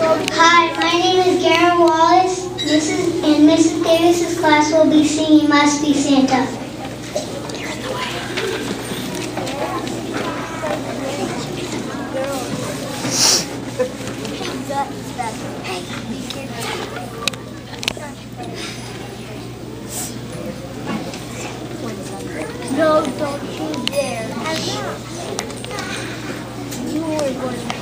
Hi, my name is Garen Wallace. Mrs. Davis's class will be singing Must Be Santa. You're in the way. No, don't you dare. You are going to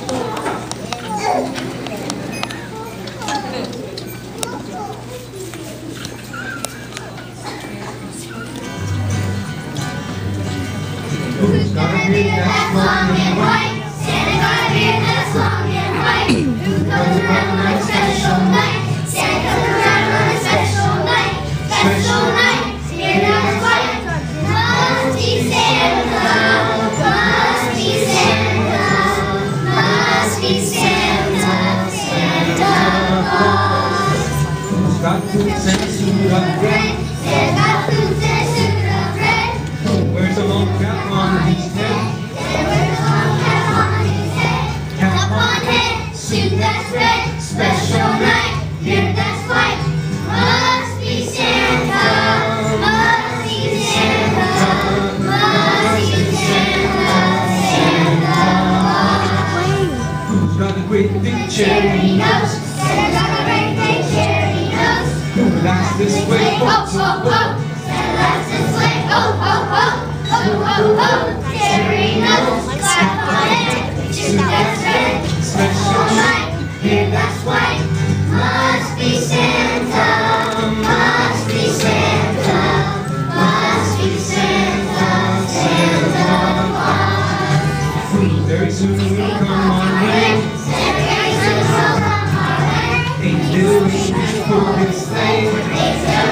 Who's got a beard that's long and white? Santa got a beard that's long and white. Who comes around on a special night? Santa comes around on a special night. Special night, beard that's white. Must be Santa. Must be Santa. Must be Santa. Santa Claus. Who's got boots and a suit of red? Santa got boots and a suit of red. Who wears a long cap on his head? Santa wears a long cap on his head. Cap on head, suit that's red. Special night, beard that's white. Must be Santa. Must be Santa. Must be Santa. Santa Claus. Who's got a great big Cherry cherry nose. Santa got a great big cherry nose. Who laughs this way? Oh, oh, oh. Santa laughs this way. Oh, oh, oh. Oh, oh, oh. Cherry nose. Clap on it. Suit that's red. Special night. Beard that's white. Must be Santa. Must be Santa. Must be Santa. Santa Claus. Very soon will come our way. Santa very soon will come our way. Eight little angels pull his sleigh. Eight